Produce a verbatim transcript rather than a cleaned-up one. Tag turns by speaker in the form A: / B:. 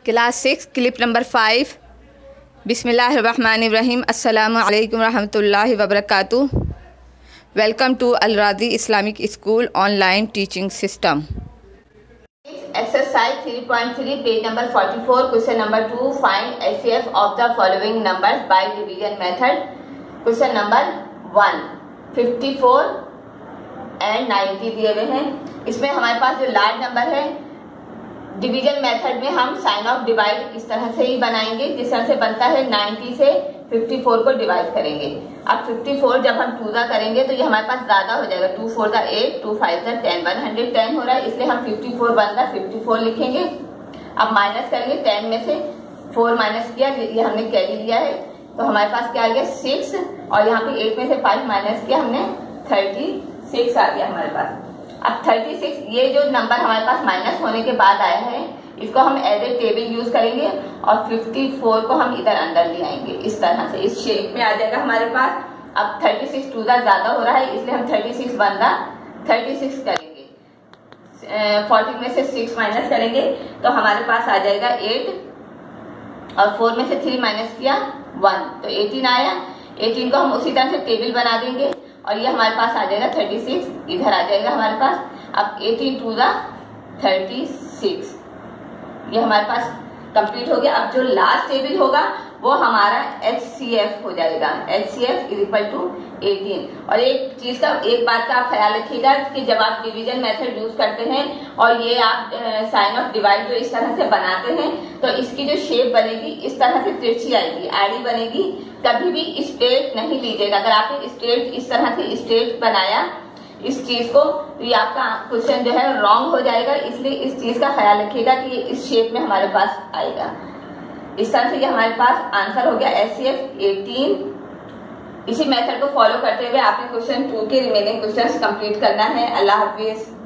A: Class six clip number five. बिस्मिल्लाहिर्रहमानिर्रहीम। अस्सलामु अलैकुम रहमतुल्लाहि व बरकातुहू। Welcome to Al Razi Islamic school online teaching system.
B: Exercise three point three page number forty four question number two find H C F of the following numbers by division method. Question number one fifty four and ninety दिए हुए हैं। इसमें हमारे पास जो large number है division method में हम साइन ऑफ डिवाइड इस तरह से ही बनाएंगे जिस तरह से बनता है नाइन्टी से फिफ्टी फोर को डिवाइड करेंगे। अब फिफ्टी फोर जब हम टू दा करेंगे तो ये हमारे पास ज्यादा हो जाएगा। टू फोर दा एट, टू फाइव दा टेन, वन हंड्रेड टेन हो रहा है, इसलिए हम फिफ्टी फोर वन दा फिफ्टी फोर लिखेंगे। अब माइनस करेंगे, टेन में से फोर माइनस किया, ये हमने कैरी लिया है तो हमारे पास क्या आ गया सिक्स, और यहाँ पे एट में से फाइव माइनस किया हमने थर्टी सिक्स आ गया हमारे पास। अब थर्टी सिक्स ये जो नंबर हमारे पास माइनस होने के बाद आया है इसको हम एज ए टेबल यूज करेंगे और फिफ्टी फोर को हम इधर अंदर ले आएंगे इस तरह से, इस शेप में आ जाएगा हमारे पास। अब थर्टी सिक्स टू दा ज्यादा हो रहा है इसलिए हम थर्टी सिक्स वन दा थर्टी सिक्स करेंगे। फोर्टी में से सिक्स माइनस करेंगे तो हमारे पास आ जाएगा एट, और फोर में से थ्री माइनस किया वन तो एटीन आया। एटीन को हम उसी तरह से टेबल बना देंगे और ये हमारे पास आ जाएगा थर्टी सिक्स, इधर आ जाएगा हमारे पास। अब एटीन टू दा थर्टी सिक्स, ये हमारे पास कंप्लीट हो गया। अब जो लास्ट टेबल होगा वो हमारा एच सी एफ हो जाएगा। H C F is equal to eighteen. और एक चीज का, एक बात का आप ख्याल रखिएगा कि जब आप डिवीजन मेथड यूज करते हैं और ये आप साइन ऑफ डिवाइड जो इस तरह से बनाते हैं तो इसकी जो शेप बनेगी इस तरह से तिरछी आएगी, आड़ी बनेगी। कभी भी स्ट्रेट नहीं लीजिएगा। अगर आपने स्ट्रेट इस तरह से स्ट्रेट बनाया इस चीज को तो ये आपका क्वेश्चन जो है रॉन्ग हो जाएगा, इसलिए इस चीज का ख्याल रखिएगा कि इस शेप में हमारे पास आएगा। इस तरह से ये हमारे पास आंसर हो गया एच सी एफ एटीन। इसी मेथड को फॉलो करते हुए आपने क्वेश्चन टू के रिमेनिंग क्वेश्चंस कंप्लीट करना है। अल्लाह हाफिज।